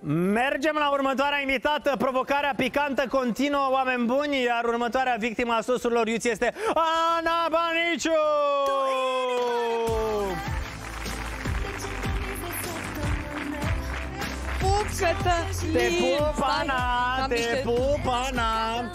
Mergem la următoarea invitată. Provocarea picantă continuă, oameni buni. Iar următoarea victimă a sosurilor iuți este Ana Baniciu. Te pup, Ana. Te pup, Ana.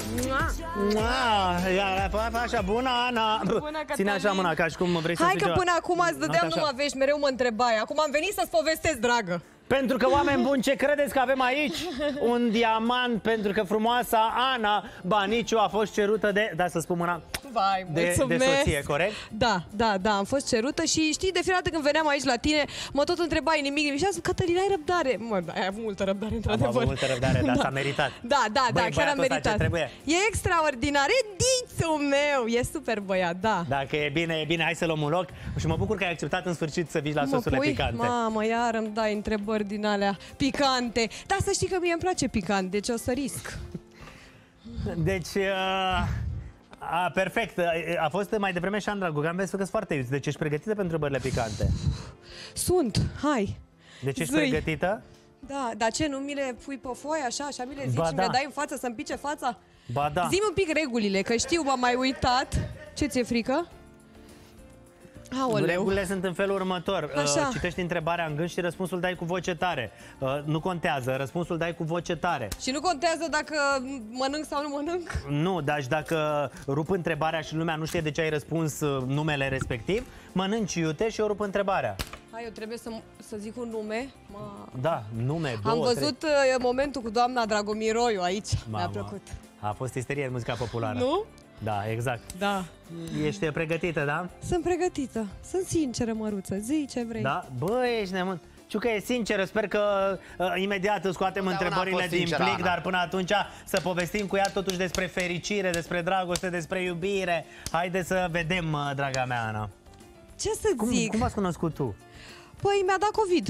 Așa, bună, Ana. Ține așa mâna, ca și cum vrei să hai că până acum îți dădeam numai vești, mereu mă întrebai. Acum am venit să-ți povestesc, dragă. Pentru că, oameni buni, ce credeți că avem aici? Un diamant, pentru că frumoasa Ana Baniciu a fost cerută de... Da, să spun mâna... Vai, de soție, corect? Da, am fost cerută și știi, de fiecare dată când veneam aici la tine, mă tot întrebai nimic și am zis, Cătălina, ai răbdare? Mă, ai avut multă răbdare, într-adevăr. Am avut multă răbdare, dar s-a meritat. Da, chiar am meritat. E extraordinar, e dițul meu, e super băiat, da. Dacă e bine, hai să luăm un loc. Și mă bucur că ai acceptat în sfârșit să vii la sosurile picante. Mamă, iar îmi dai întrebări din alea picante. Dar să știi că mie îmi place picant, deci o să risc. Deci... perfect. A fost mai devreme Șandra Gugan, vezi că sunt foarte iuți. Deci ești pregătită pentru întrebările picante? Sunt, hai. Deci ești pregătită? Da, dar ce, nu mi le pui pe foaie așa mi le zici și mi le dai în față să-mi pice fața? Ba da. Zi-mi un pic regulile, că știu, m-am mai uitat. Ce ți-e frică? Aoleu. Regulile sunt în felul următor. Citești întrebarea în gând și răspunsul dai cu voce tare. Nu contează, răspunsul dai cu voce tare. Și nu contează dacă mănânc sau nu mănânc? Nu, dar dacă rup întrebarea și lumea nu știe de ce ai răspuns numele respectiv, mănânci iute și eu rup întrebarea. Hai, eu trebuie să zic un nume. Da, nume, am văzut momentul cu doamna Dragomiroiu aici. Mi-a plăcut. A fost isterie în muzica populară. Nu? Da, exact. Da. Ești pregătită, da? Sunt pregătită. Sunt sinceră, Măruță. Zi ce vrei. Da? Bă, ești nemult. Ciucă e sinceră, sper că imediat îți scoatem întrebările din plic, dar până atunci să povestim cu ea totuși despre fericire, despre dragoste, despre iubire. Haide să vedem, draga mea, Ana. Ce să zic? Cum v-ați cunoscut tu? Păi mi-a dat COVID.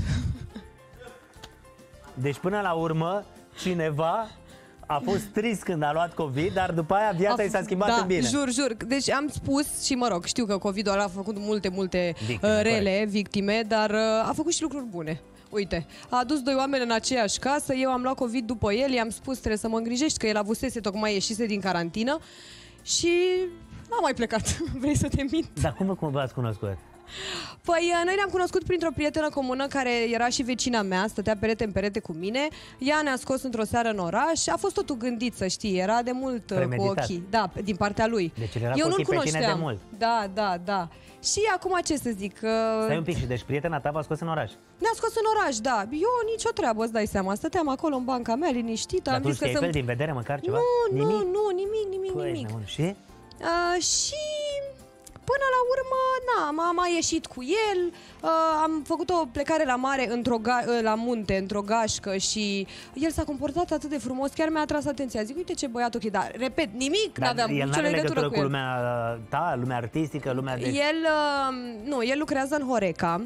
Deci până la urmă, cineva a fost trist când a luat COVID, dar după aia viața i s-a schimbat în bine. Jur. Deci am spus și, mă rog, știu că COVID-ul a făcut multe victime, victime, dar a făcut și lucruri bune. Uite, a adus doi oameni în aceeași casă, eu am luat COVID după el, i-am spus trebuie să mă îngrijești, că el avusese, tocmai ieșise din carantină și n-am mai plecat. Vrei să te mint? Dar cum v-ați cunoscut? Păi noi ne-am cunoscut printr-o prietenă comună care era și vecina mea, stătea perete în perete cu mine. Ea ne-a scos într-o seară în oraș. A fost totul gândit, să știi, era de mult cu ochii. Da, din partea lui. Deci el era cu ochii pe tine de mult. Da. Și acum ce să zic? Stai un pic, și deci prietena ta v-a scos în oraș? Ne-a scos în oraș, da. Eu nicio treabă, îți dai seama. Stăteam acolo în banca mea, liniștită. Dar tu știai fel din vedere măcar ceva? Nu, nimic. Și? Și... Până la urmă, am mai ieșit cu el, am făcut o plecare la mare, la munte, într-o gașcă și el s-a comportat atât de frumos, chiar mi-a atras atenția. Zic, uite ce băiat ok, dar repet, nimic, n-aveam nicio legătură cu el. Lumea ta, lumea artistică, lumea de... El lucrează în Horeca,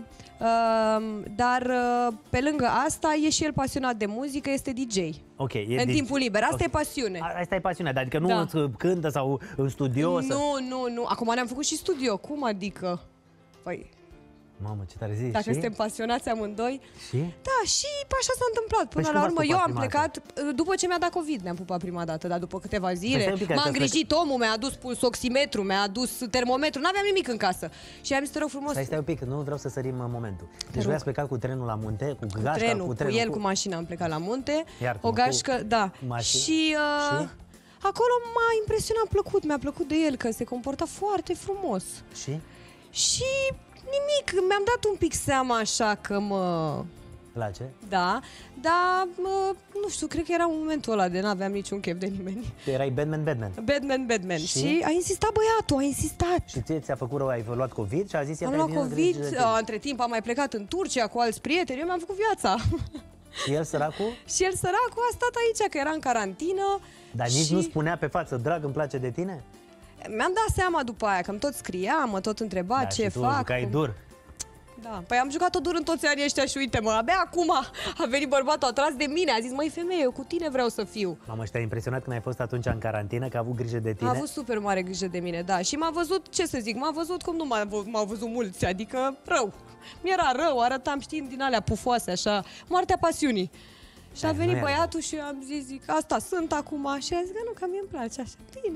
dar pe lângă asta e și el pasionat de muzică, este DJ. În timpul liber, asta e pasiune. Asta e pasiunea, adică nu cântă sau în studio? Nu. Acum ne-am făcut și studio. Cum adică? Păi... Mamă, ce tare zici. Dacă suntem pasionați amândoi. Și? Da, și așa s-a întâmplat. Până la urmă, eu am plecat după ce mi-a dat COVID, ne-am pupat prima dată, dar după câteva zile m-a îngrijit omul, mi-a adus pulsoximetru, mi-a adus termometru, n-aveam nimic în casă. Și am zis, te rog frumos. Stai un pic, nu vreau să sărim momentul. Deci voi ați plecat cu trenul la munte, cu gașca, cu trenul. Cu el, cu mașina am plecat la munte. O gașcă, da. Și acolo m-a impresionat, mi-a plăcut de el, că se comporta foarte frumos. Și nimic, mi-am dat un pic seama așa că mă... Place? Da, dar nu știu, cred că era un momentul ăla de n-aveam niciun chef de nimeni. Erai Batman. Și a insistat băiatul, a insistat. Și ți-a făcut rău, ai luat COVID și a zis... Am luat COVID, între timp am mai plecat în Turcia cu alți prieteni, eu mi-am făcut viața. Și el săracul? Și el săracul a stat aici, că era în carantină. Dar nici nu spunea pe față, drag, îmi place de tine? Mi-am dat seama după aia, că îmi tot scria, mă tot întreba ce fac. Jucai dur. Da, păi am jucat-o dur în toți anii ăștia și uite-mă, abia acum a venit bărbatul atras de mine, a zis, măi femeie, eu cu tine vreau să fiu. Mamă, și te-a impresionat când ai fost atunci în carantină, că a avut grijă de tine? A avut super mare grijă de mine, da, și m-a văzut, ce să zic, m-a văzut cum nu m-au văzut mulți, adică rău. Mi-era rău, arătam, știi, din alea pufoase, așa, moartea pasiunii. Și a venit băiatul și am zis, zic, asta sunt acum. Și a zis că nu, că mie îmi place așa. Bine.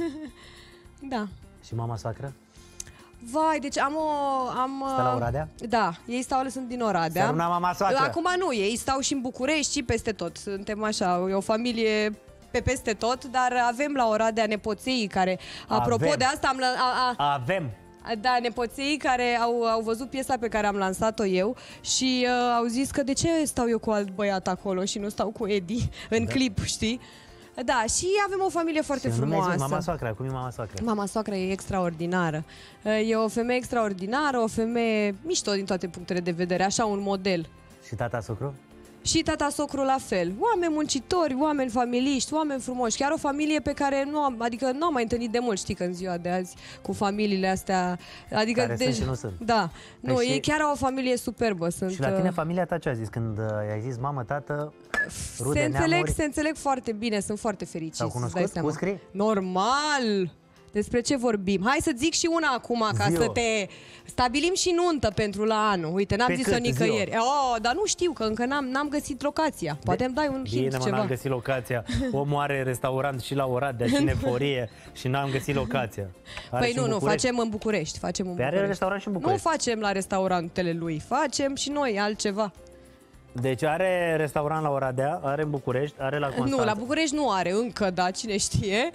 Da. Și mama soacră? Vai, deci am Stă la Oradea? Da, ei sunt din Oradea. Săruna mama soacră. Acum nu, ei stau și în București și peste tot. Suntem așa, e o familie pe peste tot, dar avem la Oradea nepoței care, apropo de asta, avem. Da, nepoței care au văzut piesa pe care am lansat-o eu și au zis că de ce stau eu cu alt băiat acolo și nu stau cu Edi în clip, știi? Da, și avem o familie foarte frumoasă. Mama soacră, cum e mama soacră? Mama soacră e extraordinară. E o femeie extraordinară, o femeie mișto din toate punctele de vedere, așa un model. Și tata socru? Și tata socru la fel. Oameni muncitori, oameni familiști, oameni frumoși. Chiar o familie pe care nu am mai întâlnit de mult, știi, că în ziua de azi, cu familiile astea. Adică care sunt și nu sunt. Da. Păi nu, ei chiar au o familie superbă. Sunt, și la tine familia ta ce a zis când i-ai zis mamă, tată, rude, neamuri? Se înțeleg foarte bine, sunt foarte fericiți. S-au cunoscut? Cu scrii? Normal! Despre ce vorbim? Hai să zic și una acum, ca să te stabilim și nuntă pentru la anul. Uite, n-am zis-o nicăieri. Dar nu știu, că încă n-am găsit locația. Poate îmi dai un hint ceva. Bine, n-am găsit locația. Omul are restaurant și la Oradea și Neforie și n-am găsit locația. Păi nu, facem în București. Are restaurant și în București. Nu facem la restaurantele lui, facem și noi altceva. Deci are restaurant la Oradea, are în București, are la Constanța. Nu, la București nu are încă, da, cine știe.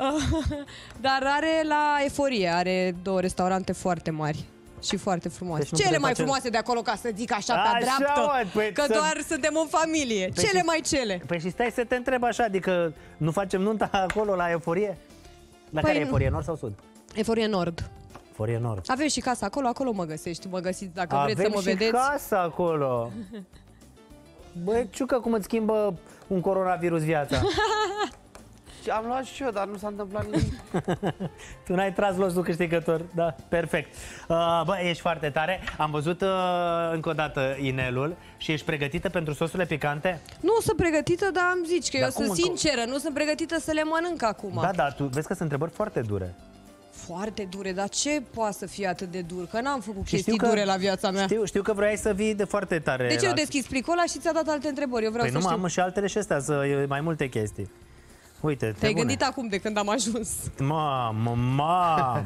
Dar are la Eforie, are 2 restaurante foarte mari și foarte frumoase. Deci cele mai frumoase de acolo, ca să zic așa pe dreaptă, că doar suntem în familie. Cele. Păi și stai să te întreb așa, adică nu facem nunta acolo la Eforie? La care Eforie, nord sau sud? Eforie nord. Eforie nord. Avem și casa acolo mă găsești, mă găsiți dacă vreți să mă vedeți. Avem și casa acolo. Băi, Ciucă, cum îți schimbă un coronavirus viața? Și am luat și eu, dar nu s-a întâmplat nimic. Tu n-ai tras losul câștigător, da, perfect. Bă, ești foarte tare. Am văzut încă o dată inelul și ești pregătită pentru sosurile picante? Nu sunt pregătită, dar am zici că eu sunt sinceră, nu sunt pregătită să le mănânc acum. Da, tu vezi că sunt întrebări foarte dure. Foarte dure, dar ce poate să fie atât de dur? Că n-am făcut chestii dure la viața mea. Știu că vrei să vii de foarte tare. De ce nu deschizi plicul ăla și ți-a dat alte întrebări? Eu vreau să știu. Păi nu, am și altele și astea, mai multe chestii. Uite, te-ai gândit acum de când am ajuns. Mamă!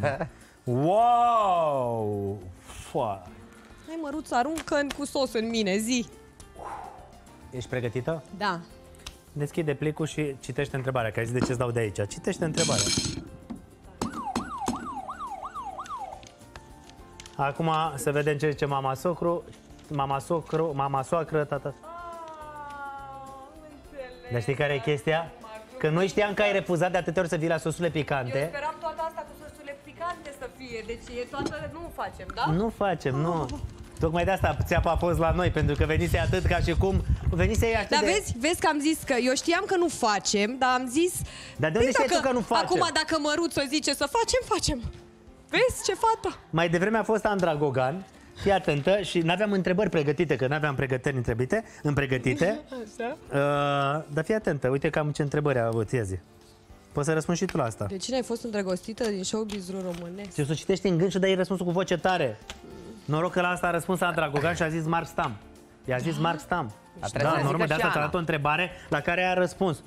Wow! Hai, Măruță, aruncă cu sos în mine, zi. Ești pregătită? Da. Deschide plicul și citește întrebarea, că ai zis de ce-ți dau de aici. Citește întrebarea. Acum să vedem ce zice mama soacră, tata. Dar știi care e chestia? Că noi știam că ai refuzat de atâtea ori să vii la sosurile picante. Eu speram toată asta cu sosurile picante să fie, deci e toată, nu facem, da? Nu facem, nu. Tocmai de asta țeapa a fost la noi, pentru că venise atât ca și cum venise atât. Dar vezi că am zis că eu știam că nu facem, dar am zis. Dar de unde știi tu că nu facem? Acum dacă Măruță zice să facem. Vezi ce fată? Mai devreme a fost Andra Gogan. Fii atentă și n-aveam întrebări pregătite, că n-aveam pregătiri pregătite. Așa. Dar fii atentă, uite cam ce întrebări a avut, ia zi. Poți să răspunzi și tu la asta. De cine ai fost îndrăgostită din showbiz-ul românesc? Și o să citești în gând și dai răspunsul cu voce tare. Noroc că la asta a răspuns Andra Gogan și a zis Mark Stam. I-a zis Mark Stam. Da, normal, de asta ți-a dat o întrebare la care a răspuns.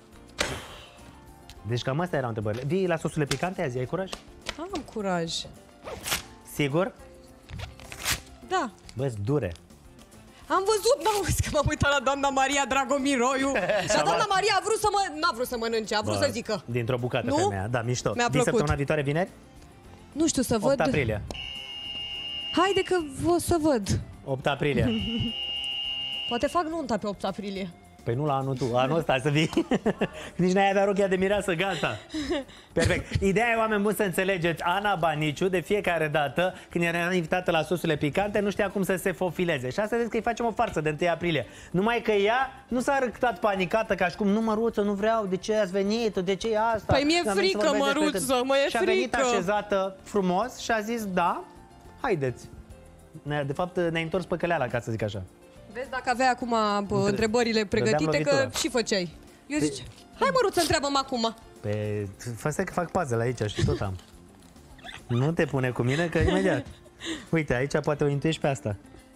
Deci cam astea erau întrebările. Vii la sosurile picante azi, ai curaj? Am curaj. Sigur? Da. Bă-s dure. Am văzut, n-auzi că m-am uitat la doamna Maria Dragomiroiu. Dar doamna Maria n-a vrut să mănânce, a vrut să zică. Dintr-o bucată femeia, da, mișto. Mi-a plăcut. Din săptămâna viitoare, vineri? Nu știu, să văd. 8 aprilie. Haide că o să văd. 8 aprilie. Poate fac nunta pe 8 aprilie. Păi nu la anul tu, anul ăsta să vii. Nici n-ai avea rochia de mireasă, gata. Perfect. Ideea e, oameni buni, să înțelegeți, Ana Baniciu, de fiecare dată când era invitată la sosurile picante, nu știa cum să se fofileze. Și asta zic că îi facem o farsă de 1 aprilie. Numai că ea nu s-a răctat panicată ca și cum, nu, Măruță, nu vreau, de ce ați venit, de ce e asta? Păi mi-e frică, Măruță, mă e frică. Și a venit așezată frumos și a zis, da, haideți. De fapt, ne-ai întors pe căleala, ca să zic așa. Vezi, dacă aveai acum întrebările pregătite, că și făceai. Eu zice, hai, Măruță, întreabă-mă acum. Pe, stai că fac puzzle aici și tot am. Nu te pune cu mine, că imediat. Uite, aici poate o intuiești pe asta.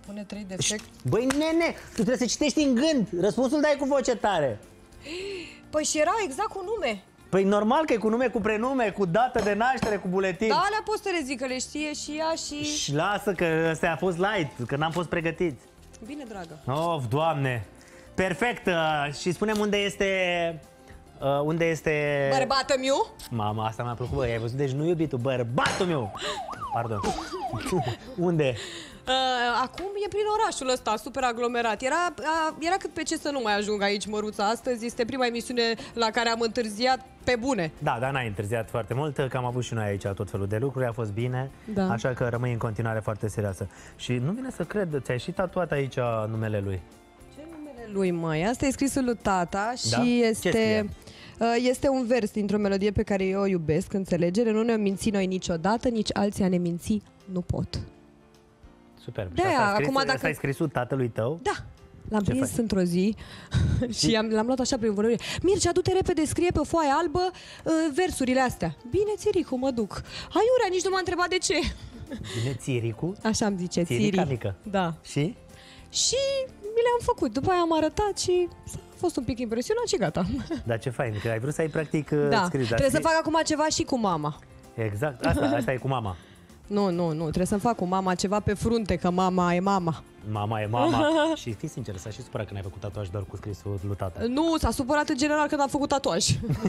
Pune 3 defect. Băi, nene, tu trebuie să citești în gând. Răspunsul dai cu voce tare. Păi și era exact cu nume. Păi normal că e cu nume, cu prenume, cu dată de naștere, cu buletin. Da, alea poți să le zic, că le știe și ea și... Și lasă că ăsta a fost light, că n-am fost pregătiți. Bine, dragă. Of, Doamne. Perfect. Și spunem unde este... Unde este... Bărbatul meu? Mama, asta mi-a plăcut, bă, ai văzut? Deci nu iubitul, bărbatul meu. Pardon. Unde? Acum e prin orașul ăsta, super aglomerat. Era cât pe ce să nu mai ajung aici, Măruța. Astăzi este prima emisiune la care am întârziat pe bune. Da, dar n-ai întârziat foarte mult, că am avut și noi aici tot felul de lucruri, a fost bine, Da. așa că rămâi în continuare foarte serioasă. Și nu vine să cred, ți-ai și tatuat aici numele lui. Ce numele lui, măi? Asta e scrisul lui tata și Da? Ce este... scrie? Este un vers dintr-o melodie pe care eu o iubesc, înțelegere. Nu ne-am mințit noi niciodată, nici alții a ne minți nu pot. Superb. De-aia, și asta, acum dacă- asta ai scrisul tatălui tău? Da. L-am Ce prins fain. într-o zi și l-am luat așa prin vorbire. Mircea, du-te repede, scrie pe foaie albă versurile astea. Bine, Țiricu, mă duc. Aiurea, nici nu m-a întrebat de ce. Bine, Țiricu? Așa îmi zice, Țirica Țiri. mică. Da. Și? Și mi le-am făcut. După aia am arătat și a fost un pic impresionat și gata. Dar ce fain, că ai vrut să ai practic Da. scris. Dar Trebuie să fac acum ceva și cu mama. Exact, asta e cu mama. Nu, trebuie să-mi fac cu mama ceva pe frunte, că mama e mama. Mama e mama. Și fii sincer, s-a și supărat că n-ai făcut tatuaj doar cu scrisul lui tata. Nu, s-a supărat în general când am făcut tatuaj.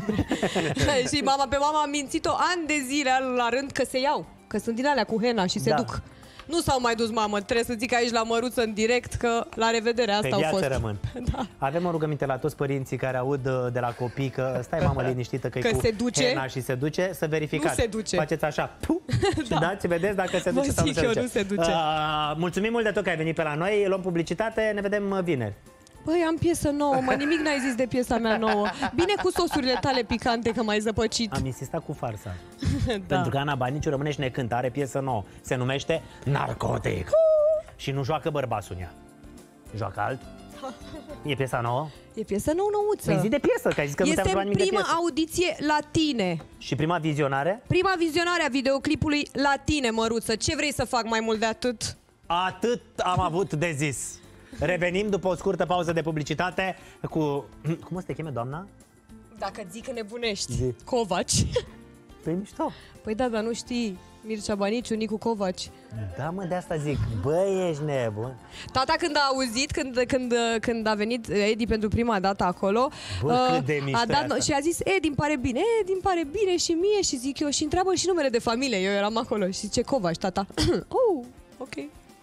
Și pe mama am mințit-o ani de zile la rând că se iau, că sunt din alea cu hena și se Da. duc. Nu s-au mai dus, mamă, trebuie să zic aici la Măruță în direct că la revedere, asta Pe au viață fost. rămân. Da. Avem o rugăminte la toți părinții care aud de la copii că stai mamă liniștită că, Că e cu se duce. hena și se duce, să verificați. Nu se duce. Faceți așa, și dați, vedeți dacă se duce sau nu zic se eu, duce. nu se duce. Mulțumim mult de tot că ai venit pe la noi, luăm publicitate, ne vedem vineri. Băi, am piesă nouă, mă, nimic n-ai zis de piesa mea nouă. Bine cu sosurile tale picante, că m-ai zăpăcit. Am insistat cu farsa. Da. Pentru că Ana Baniciu rămâne și ne cântă, are piesă nouă. Se numește Narcotic. Și nu joacă bărbasul în ea. Joacă alt. E piesa nouă? E piesă nouță. Păi zi de piesă, că ai zis că nu te-am Este luat nimic de prima piesă. audiție la tine. Și prima vizionare? Prima vizionare a videoclipului la tine, Măruță. Ce vrei să fac mai mult de atât? Atât am avut de zis. Revenim după o scurtă pauză de publicitate cu... Cum o să te cheme, doamna? Dacă zic că nebunești. Zi. Covaci. Păi mișto. Păi da, dar nu știi. Mircea Baniciu, Nicu Covaci. Da, mă, de asta zic. Băi, ești nebun. Tata când a auzit, când a venit Edi pentru prima dată acolo, Bă, cât de mișto a e dat asta. și a zis, Edi, îmi pare bine, Edi, îmi pare bine și mie, și zic eu, și întreabă și numele de familie. Eu eram acolo și zice Covaci, tata. Oh, ok.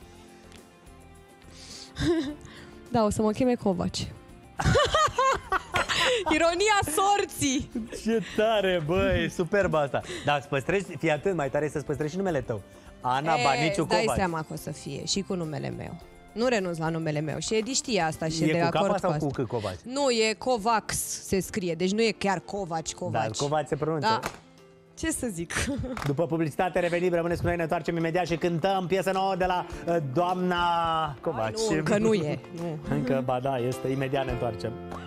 Da, o să mă cheme Covaci. Ironia sorții. Ce tare, băi, superb asta. Dar îți păstrezi, fii atent, mai tare să-ți păstrezi și numele tău. Ana Baniciu îți dai Covaci. seama că o să fie și cu numele meu. Nu renunț la numele meu. Și Edi știe asta și E de cu acord capa sau asta. cu C, Covaci? Nu, e Covax se scrie, deci nu e chiar Covaci. Dar Covaci se pronunță. Da. Ce să zic? După publicitate revenim, rămâneți cu noi, ne întoarcem imediat și cântăm piesă nouă de la doamna Covaci. Nu, încă nu e. Nu. Încă, ba da, este, imediat ne întoarcem.